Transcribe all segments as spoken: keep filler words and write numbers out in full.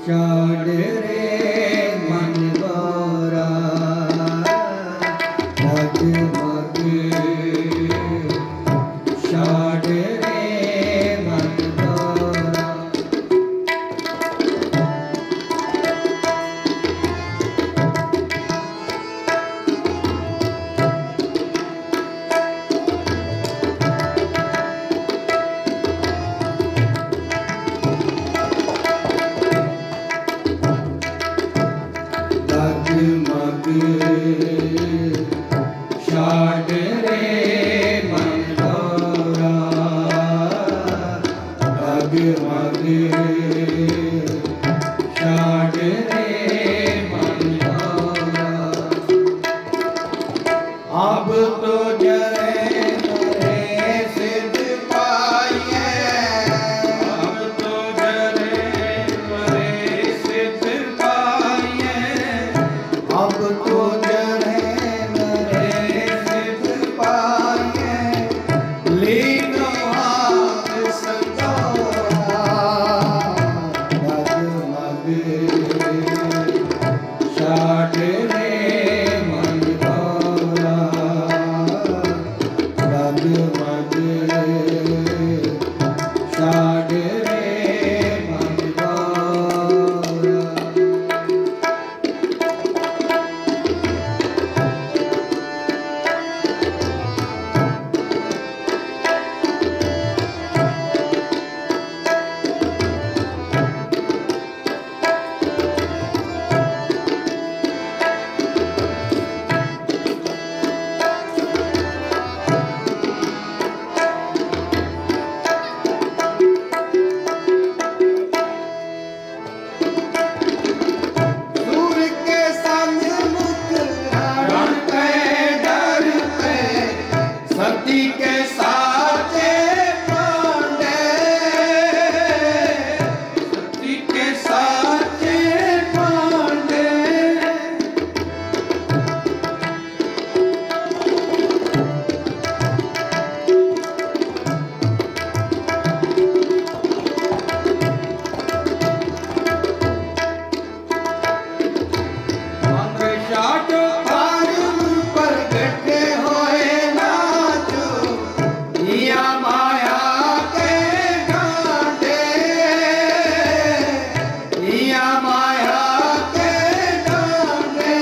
छाड़ रे मन गोरा जगमग छाड़ रे मन गोरा जगमग छाड़ रे मन गोरा जगमग छाड़ रे मन गोरा अब तो जरे मरे सिद्ध पाइए अब तो जरे मरे सिद्ध पाइए अब तो जरे मरे सिद्ध पाइए लीनो हाथ संगोरा जगमग छाड़ रे मन गोरा जगमग छाड़ रे मन गोरा दूर के संग मुकरण पे डर पे सती के साचे पांडे सती के साचे पांडे अंग शाट आरुम पर गट्टे होए नाचो या माया के गांडे या माया के गांडे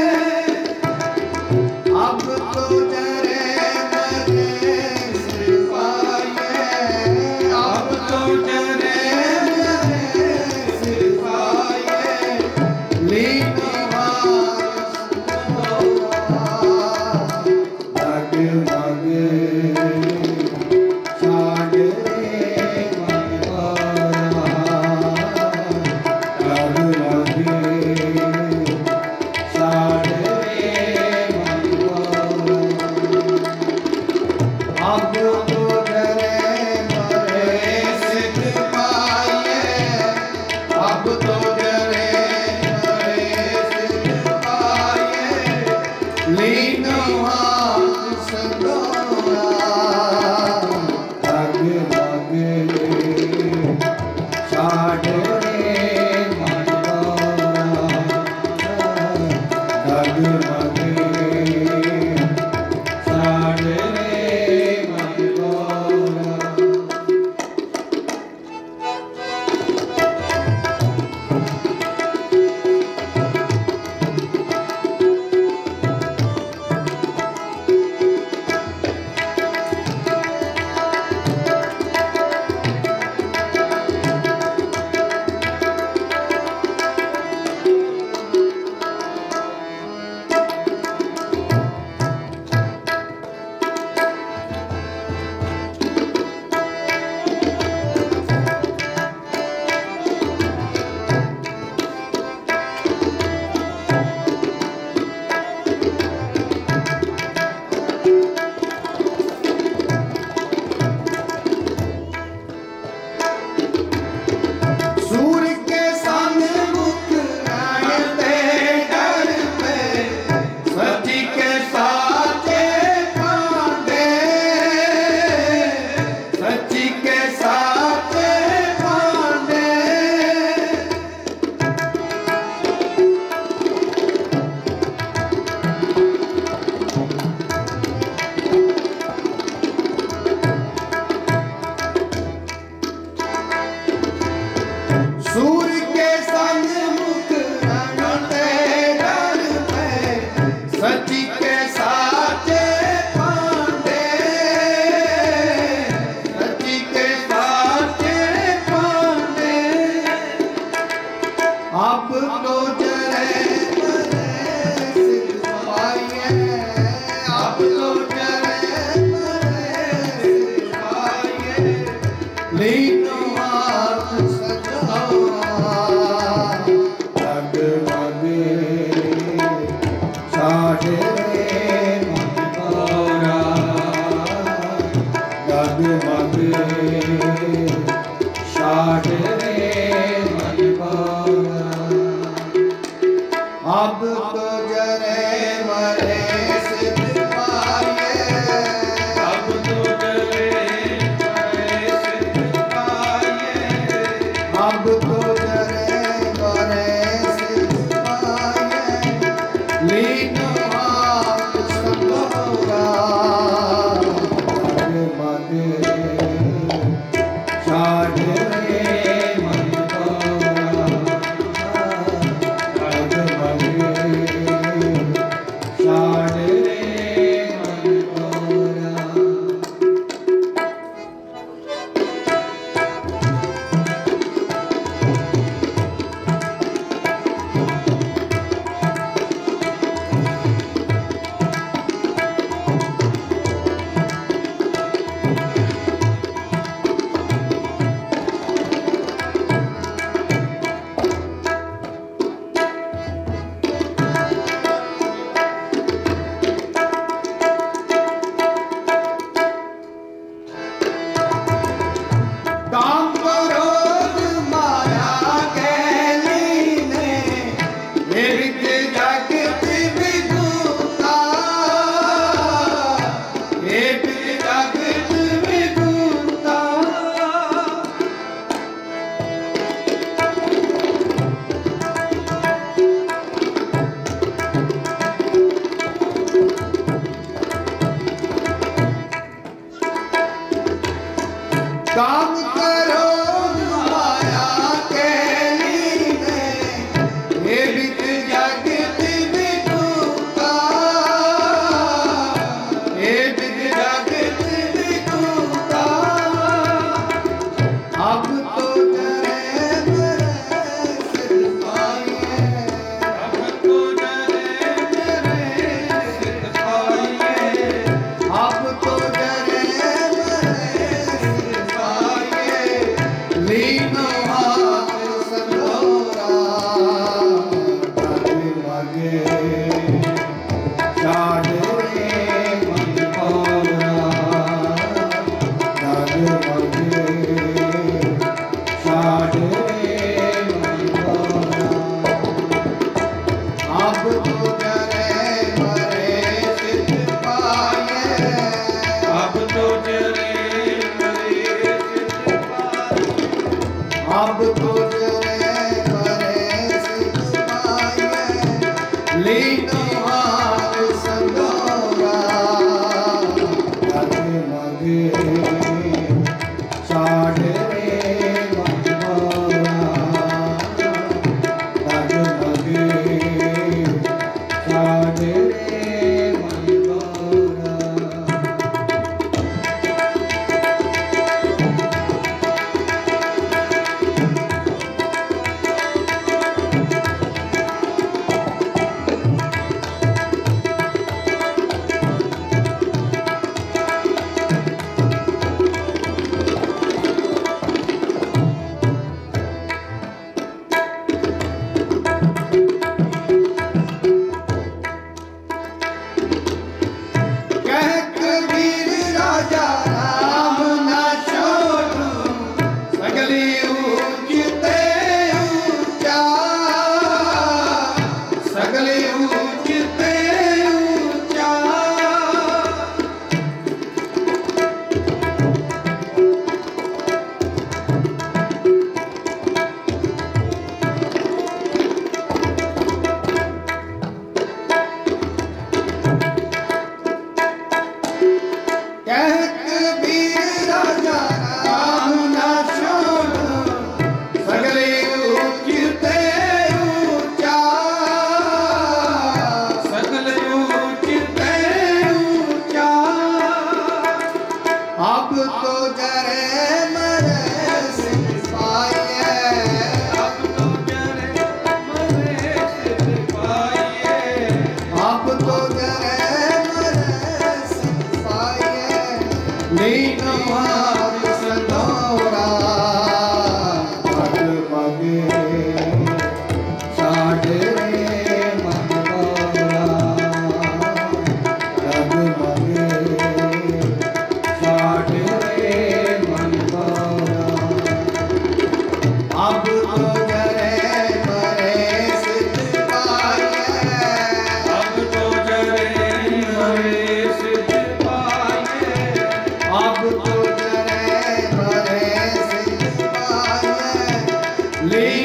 अब तो जरे मरे सिर पाइए अब तो जरे मरे सिर पाइए लीनो जगमग छाड़ रे मन गोरा जगमग छाड़ रे मन गोरा अब तो जरे मरे सिद्ध पाइए अब तो जरे मरे सिद्ध पाइए लीनो हाथ संगोरा जगमग छाड़ रे मन गोरा जगमग छाड़ रे मन गोरा आप तो जरे मरे सिद्ध पाइए, आप तो जरे मरे सिद्ध पाइए, लीनो हाथ सजावा जगमग साढ़े मन मोरा, जगमग साढ़े मन मोरा। अब तो जरे मरे सिद्ध पाइए, अब तो जरे मरे सिद्ध पाइए, अब तो जरे मरे सिद्ध पाइए, लीनो हाथ सजावा जगमग साढ़े मन मोरा, जगमग साढ़े मन मोरा। काम क्रोध माया के लीने, एक जगत विदुता, एक जगत विदुता। काम क्रोध माया के लीने, एक जगत विदुता, एक जगत विदुता। अब तो जरे मरे सिद्ध पाइए, अब तो जरे मरे सिद्ध पाइए, अब तो जरे मरे सिद्ध पाइए, लीनो हाथ सजावा जगमग साढ़े मन मोरा, जगमग साढ़े मन मोरा। अब तो जरे मरे सिद्ध पाइए, अब तो जरे मरे सिद्ध पाइए, अब तो जरे मरे सिद्ध पाइए, लीनो हाथ सजावा जगमग साढ़े मन मोरा, जगमग साढ़े मन मोरा। ली